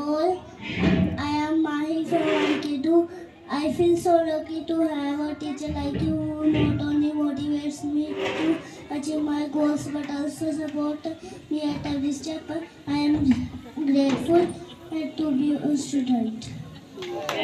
all. I am Mahi from 1K2. I feel so lucky to have a teacher like you who not only motivates me to achieve my goals but also support me at every step. I am grateful to be a student.